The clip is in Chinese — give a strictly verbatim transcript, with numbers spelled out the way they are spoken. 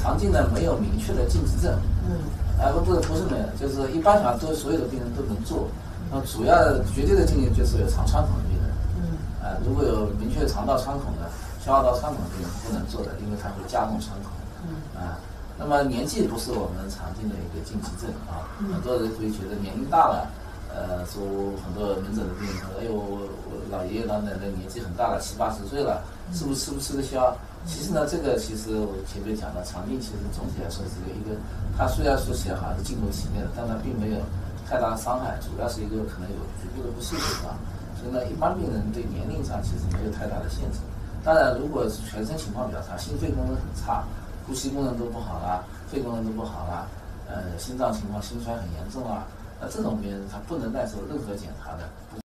肠镜呢没有明确的禁忌症，嗯，啊不不不是没有，就是一般上都所有的病人都能做，那主要绝对的禁忌就是有肠穿孔的病人，嗯，啊如果有明确肠道穿孔的、消化道穿孔的病人不能做的，因为它会加重穿孔，嗯，啊，那么年纪不是我们常见的一个禁忌症啊，嗯、很多人会觉得年龄大了。呃，说很多门诊的病人说，哎呦，我我老爷爷老奶奶年纪很大了，七八十岁了，吃不吃不吃得消？其实呢，这个其实我前面讲的肠镜，其实总体来说是一个，它虽然说起来好像是进入体内的，但它并没有太大的伤害，主要是一个可能有局部的不适地方。所以呢，一般病人对年龄上其实没有太大的限制。当然，如果是全身情况比较差，心肺功能很差，呼吸功能都不好啦，肺功能都不好啦，呃，心脏情况心衰很严重啊。那这种病人他不能耐受任何检查的。